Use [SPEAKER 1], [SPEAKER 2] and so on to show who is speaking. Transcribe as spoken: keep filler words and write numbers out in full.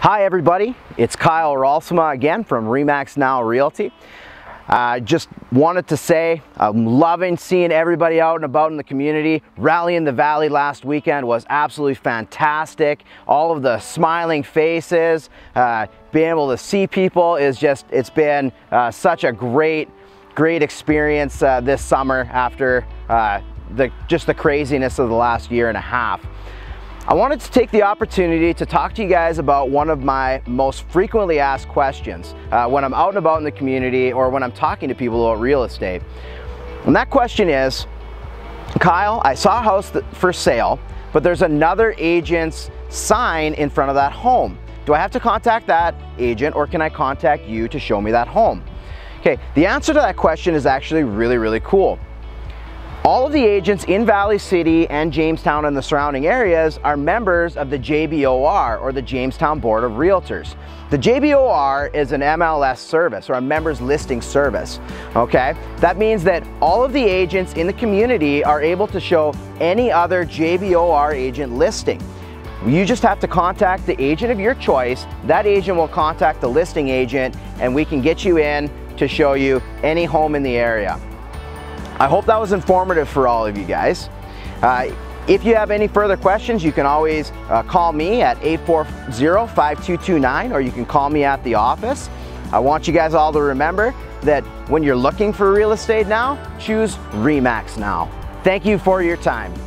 [SPEAKER 1] Hi everybody, it's Kyle Ralsma again from Remax Now Realty. I uh, just wanted to say I'm loving seeing everybody out and about in the community. Rally in the Valley last weekend was absolutely fantastic. All of the smiling faces, uh, being able to see people is just, it's been uh, such a great, great experience uh, this summer after uh, the, just the craziness of the last year and a half. I wanted to take the opportunity to talk to you guys about one of my most frequently asked questions uh, when I'm out and about in the community or when I'm talking to people about real estate. And that question is, Kyle, I saw a house for sale, but there's another agent's sign in front of that home. Do I have to contact that agent or can I contact you to show me that home? Okay, the answer to that question is actually really, really cool. All of the agents in Valley City and Jamestown and the surrounding areas are members of the J B O R, or the Jamestown Board of Realtors. The J B O R is an M L S service, or a members listing service, okay? That means that all of the agents in the community are able to show any other J B O R agent listing. You just have to contact the agent of your choice. That agent will contact the listing agent and we can get you in to show you any home in the area. I hope that was informative for all of you guys. Uh, if you have any further questions, you can always uh, call me at eight four zero, five two two nine, or you can call me at the office. I want you guys all to remember that when you're looking for real estate now, choose Remax Now. Thank you for your time.